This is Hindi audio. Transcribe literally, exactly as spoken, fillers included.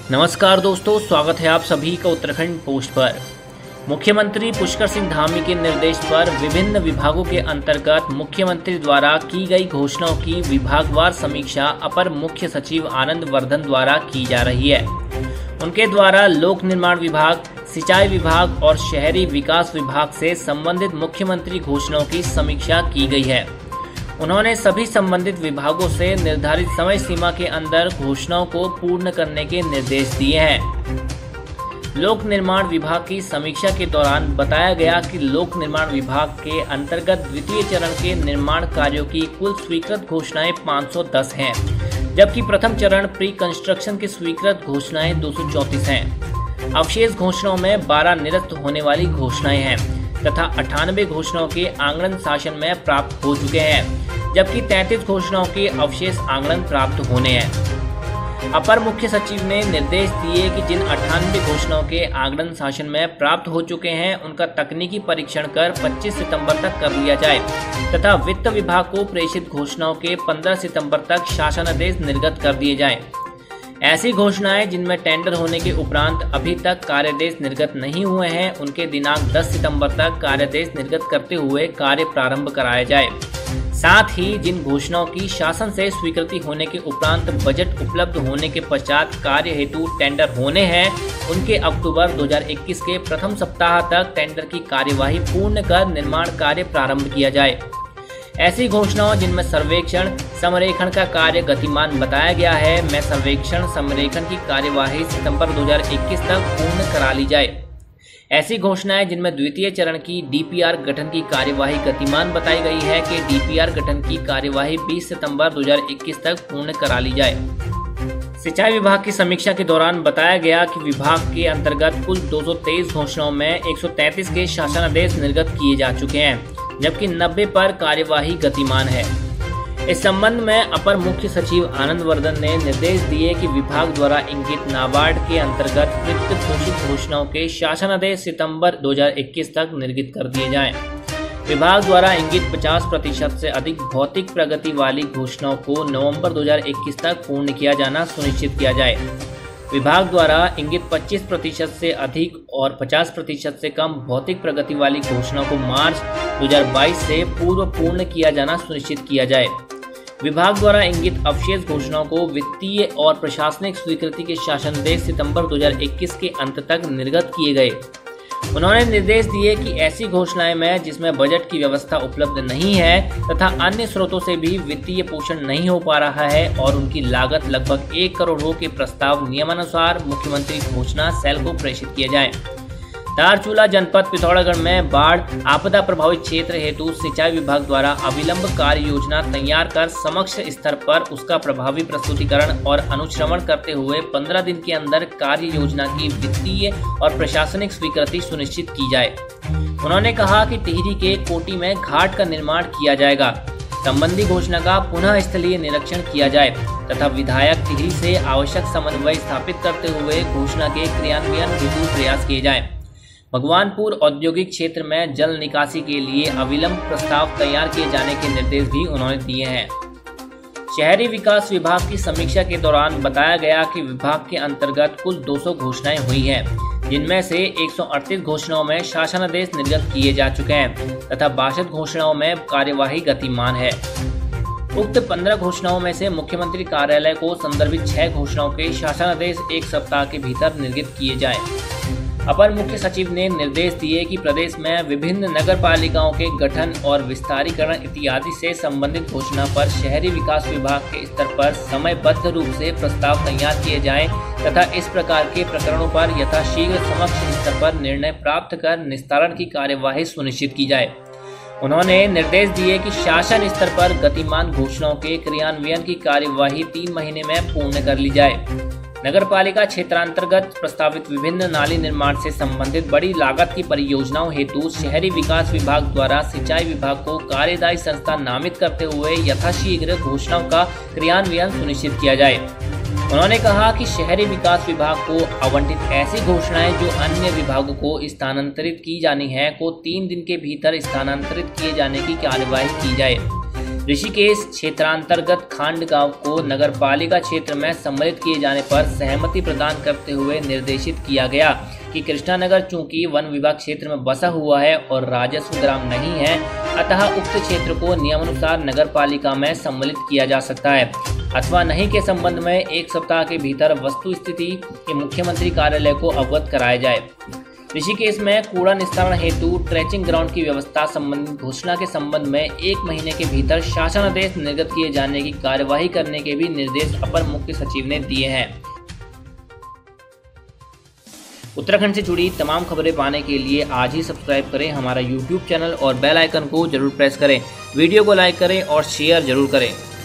नमस्कार दोस्तों, स्वागत है आप सभी का उत्तराखंड पोस्ट पर। मुख्यमंत्री पुष्कर सिंह धामी के निर्देश पर विभिन्न विभागों के अंतर्गत मुख्यमंत्री द्वारा की गई घोषणाओं की विभागवार समीक्षा अपर मुख्य सचिव आनंद वर्धन द्वारा की जा रही है। उनके द्वारा लोक निर्माण विभाग, सिंचाई विभाग और शहरी विकास विभाग से संबंधित मुख्यमंत्री घोषणाओं की समीक्षा की गई है। उन्होंने सभी संबंधित विभागों से निर्धारित समय सीमा के अंदर घोषणाओं को पूर्ण करने के निर्देश दिए हैं। लोक निर्माण विभाग की समीक्षा के दौरान बताया गया कि लोक निर्माण विभाग के अंतर्गत द्वितीय चरण के निर्माण कार्यों की कुल स्वीकृत घोषणाएं पाँच सौ दस हैं, जबकि प्रथम चरण प्री कंस्ट्रक्शन की स्वीकृत घोषणाएं दो सौ चौंतीस हैं। अवशेष घोषणाओं में बारह निरस्त होने वाली घोषणाएं हैं तथा अट्ठानबे घोषणाओं के आंगन शासन में प्राप्त हो चुके हैं, जबकि तैंतीस घोषणाओं के अवशेष आंगन प्राप्त होने हैं। अपर मुख्य सचिव ने निर्देश दिए कि जिन अट्ठानबे घोषणाओं के आंगन शासन में प्राप्त हो चुके हैं उनका तकनीकी परीक्षण कर पच्चीस सितंबर तक कर लिया जाए तथा वित्त विभाग को प्रेषित घोषणाओं के पंद्रह सितंबर तक शासनादेश निर्गत कर दिए जाएं। ऐसी घोषणाएं जिनमें टेंडर होने के उपरांत अभी तक कार्यादेश निर्गत नहीं हुए हैं, उनके दिनांक दस सितंबर तक कार्यादेश निर्गत करते हुए कार्य प्रारंभ कराया जाए। साथ ही जिन घोषणाओं की शासन से स्वीकृति होने के उपरांत बजट उपलब्ध होने के पश्चात कार्य हेतु टेंडर होने हैं, उनके अक्टूबर दो हज़ार इक्कीस के प्रथम सप्ताह तक टेंडर की कार्यवाही पूर्ण कर निर्माण कार्य प्रारंभ किया जाए। ऐसी घोषणाओं जिनमें सर्वेक्षण समरेखण का कार्य गतिमान बताया गया है, में सर्वेक्षण समरेखण की कार्यवाही सितंबर दो हज़ार इक्कीस तक पूर्ण करा ली जाए। ऐसी घोषणाएं जिनमें द्वितीय चरण की डीपीआर गठन की कार्यवाही गतिमान बताई गई है कि डीपीआर गठन की कार्यवाही बीस सितंबर दो हज़ार इक्कीस तक पूर्ण करा ली जाए। सिंचाई विभाग की समीक्षा के दौरान बताया गया कि विभाग के अंतर्गत कुल दो सौ तेईस घोषणाओं में एक सौ तैंतीस के शासनादेश निर्गत किए जा चुके हैं, जबकि नब्बे पर कार्यवाही गतिमान है। इस संबंध में अपर मुख्य सचिव आनंद वर्धन ने निर्देश दिए कि विभाग द्वारा इंगित नाबार्ड के अंतर्गत वित्त घोषित घोषणाओं के शासनादेश सितंबर दो हज़ार इक्कीस तक निर्गत कर दिए जाएं। विभाग द्वारा इंगित पचास प्रतिशत से अधिक भौतिक प्रगति वाली घोषणाओं को नवंबर दो हज़ार इक्कीस तक पूर्ण किया जाना सुनिश्चित किया जाए। विभाग द्वारा इंगित पच्चीस प्रतिशत से अधिक और पचास प्रतिशत से कम भौतिक प्रगति वाली घोषणाओं को मार्च दो हज़ार बाईस से पूर्व पूर्ण किया जाना सुनिश्चित किया जाए। विभाग द्वारा इंगित अवशेष घोषणाओं को वित्तीय और प्रशासनिक स्वीकृति के शासनादेश सितंबर दो हज़ार इक्कीस के अंत तक निर्गत किए गए। उन्होंने निर्देश दिए कि ऐसी घोषणाएं में जिसमें बजट की व्यवस्था उपलब्ध नहीं है तथा अन्य स्रोतों से भी वित्तीय पोषण नहीं हो पा रहा है और उनकी लागत लगभग एक करोड़ रुपए के प्रस्ताव नियमानुसार मुख्यमंत्री घोषणा सेल को प्रेषित किए जाएं। धारचूला जनपद पिथौरागढ़ में बाढ़ आपदा प्रभावित क्षेत्र हेतु सिंचाई विभाग द्वारा अविलंब कार्य योजना तैयार कर समक्ष स्तर पर उसका प्रभावी प्रस्तुतिकरण और अनुश्रवण करते हुए पंद्रह दिन के अंदर कार्य योजना की वित्तीय और प्रशासनिक स्वीकृति सुनिश्चित की जाए। उन्होंने कहा कि टिहरी के कोटी में घाट का निर्माण किया जाएगा। संबंधी घोषणा का पुनः स्थलीय निरीक्षण किया जाए तथा विधायक टिहरी से आवश्यक समन्वय स्थापित करते हुए घोषणा के क्रियान्वयन हेतु प्रयास किए जाए। भगवानपुर औद्योगिक क्षेत्र में जल निकासी के लिए अविलंब प्रस्ताव तैयार किए जाने के निर्देश भी उन्होंने दिए हैं। शहरी विकास विभाग की समीक्षा के दौरान बताया गया कि विभाग के अंतर्गत कुल दो सौ घोषणाएं हुई हैं, जिनमें से एक सौ अड़तीस घोषणाओं में शासनादेश निर्गत किए जा चुके हैं तथा बासठ घोषणाओं में कार्यवाही गतिमान है। उक्त पंद्रह घोषणाओं में से मुख्यमंत्री कार्यालय को संदर्भित छह घोषणाओं के शासनादेश एक सप्ताह के भीतर निर्गत किए जाएं। अपर मुख्य सचिव ने निर्देश दिए कि प्रदेश में विभिन्न नगर पालिकाओं के गठन और विस्तारीकरण इत्यादि से संबंधित घोषणा पर शहरी विकास विभाग के स्तर पर समयबद्ध रूप से प्रस्ताव तैयार किए जाएं तथा इस प्रकार के प्रकरणों पर यथाशीघ्र समक्ष स्तर पर निर्णय प्राप्त कर निस्तारण की कार्यवाही सुनिश्चित की जाए। उन्होंने निर्देश दिए कि शासन स्तर पर गतिमान घोषणाओं के क्रियान्वयन की कार्यवाही तीन महीने में पूर्ण कर ली जाए। नगरपालिका क्षेत्रांतर्गत प्रस्तावित विभिन्न नाली निर्माण से संबंधित बड़ी लागत की परियोजनाओं हेतु शहरी विकास विभाग द्वारा सिंचाई विभाग को कार्यदायी संस्था नामित करते हुए यथाशीघ्र घोषणाओं का क्रियान्वयन सुनिश्चित किया जाए। उन्होंने कहा कि शहरी विकास विभाग को आवंटित ऐसी घोषणाएं जो अन्य विभागों को स्थानांतरित की जानी है को तीन दिन के भीतर स्थानांतरित किए जाने की कार्यवाही की जाए। ऋषिकेश क्षेत्रांतर्गत खांड गांव को नगरपालिका क्षेत्र में सम्मिलित किए जाने पर सहमति प्रदान करते हुए निर्देशित किया गया कि कृष्णानगर चूंकि वन विभाग क्षेत्र में बसा हुआ है और राजस्व ग्राम नहीं है, अतः उक्त क्षेत्र को नियमानुसार नगरपालिका में सम्मिलित किया जा सकता है अथवा नहीं के संबंध में एक सप्ताह के भीतर वस्तु स्थिति के मुख्यमंत्री कार्यालय को अवगत कराया जाए। ऋषिकेश में कूड़ा निस्तारण हेतु ट्रेचिंग ग्राउंड की व्यवस्था संबंधित घोषणा के संबंध में एक महीने के भीतर शासनादेश निर्गत किए जाने की कार्यवाही करने के भी निर्देश अपर मुख्य सचिव ने दिए हैं। उत्तराखंड से जुड़ी तमाम खबरें पाने के लिए आज ही सब्सक्राइब करें हमारा यूट्यूब चैनल और बेल आइकन को जरूर प्रेस करें। वीडियो को लाइक करें और शेयर जरूर करें।